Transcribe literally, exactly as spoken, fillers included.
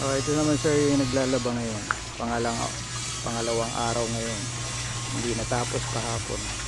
Oh, ito naman sir yung naglalaba ngayon. Pangalang, pangalawang araw ngayon. Hindi natapos kahapon.